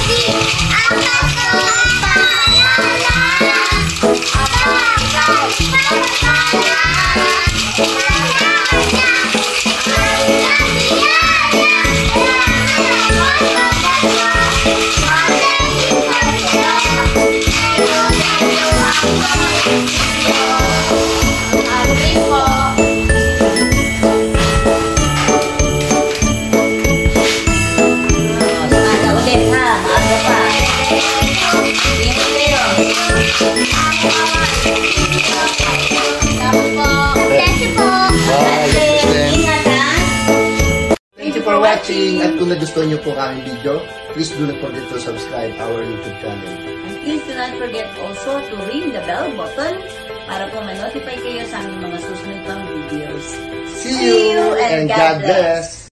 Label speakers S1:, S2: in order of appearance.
S1: For watching, at kung nagustuhan niyo po ang aking video, please do not forget to subscribe our YouTube channel.
S2: And please do not forget also to ring the bell button para po ma-notify kayo sa aming mga susunod pang videos.
S1: See you and God bless!